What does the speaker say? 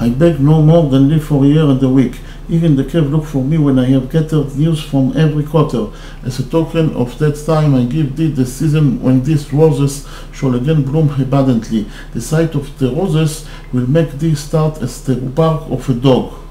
I beg no more than live for a year and a week. Even the cave look for me when I have gathered news from every quarter. As a token of that time I give thee the season when these roses shall again bloom abundantly. The sight of the roses will make thee start as the bark of a dog.